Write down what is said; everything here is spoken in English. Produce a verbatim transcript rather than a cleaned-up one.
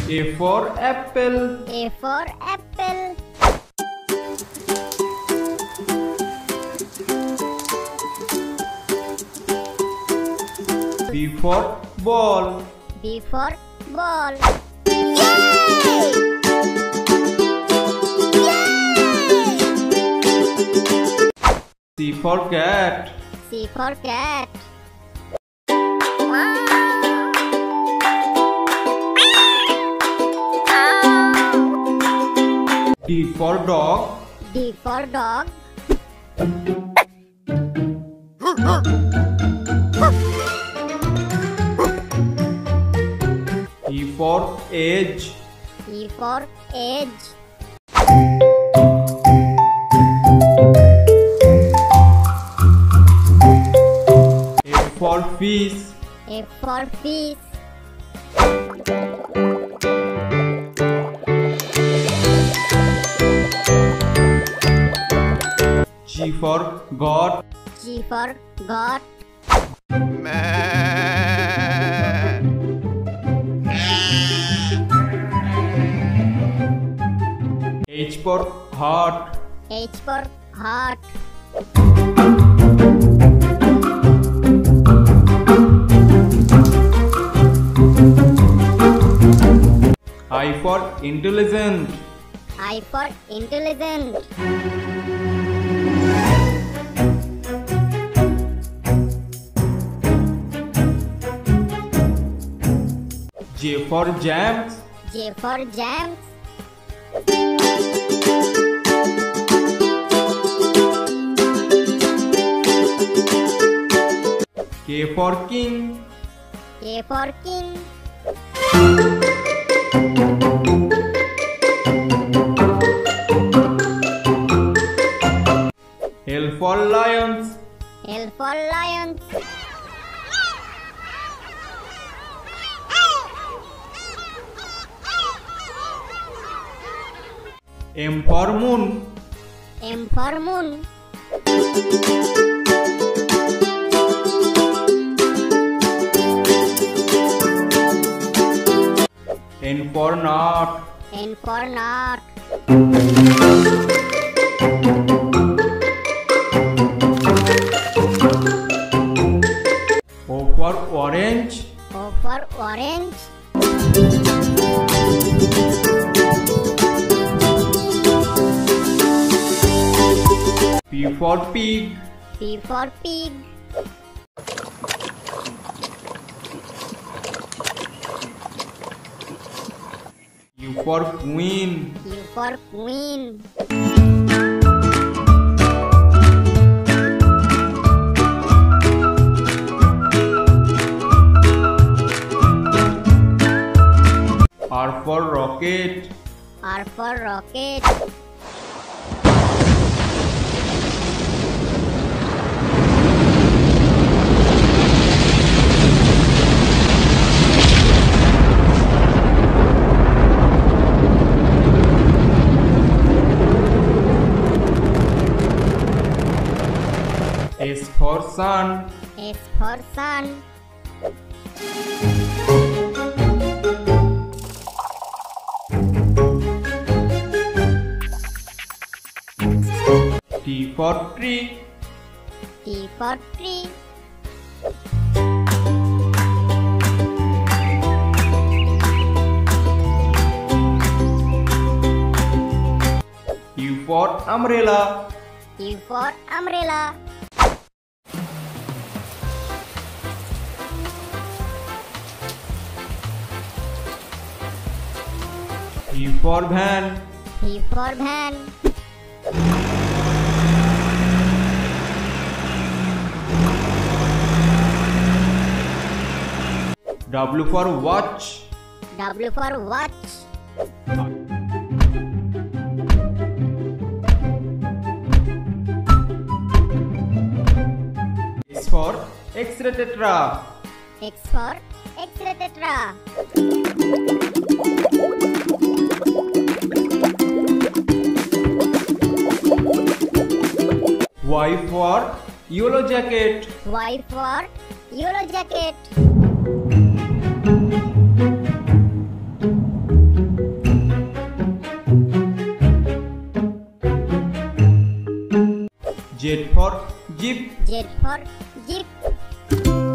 A for apple. A for apple. B for ball. B for ball. Yay! C for cat. C for cat. D for dog. D for dog. E for edge. E for edge. F for fish. F for fish. G for goat. G for goat. H for heart. H for heart. I for intelligent. I for intelligent. J for jams. J for jams. K for king. K for king. L for lions. L for lions. M for moon. M for moon. N for knot. N for knot. O for orange. O for orange. P for pig. P for pig. U for queen. U for queen. R for rocket. R for rocket. S for sun. S for sun. T for tree. T for tree. U for umbrella. U for umbrella. V for van. V for van. W for watch. W for watch. X for X-ray tetra. X for X-ray tetra. Y for yellow jacket. Y for yellow jacket. Z for Jeep. Z for jeep.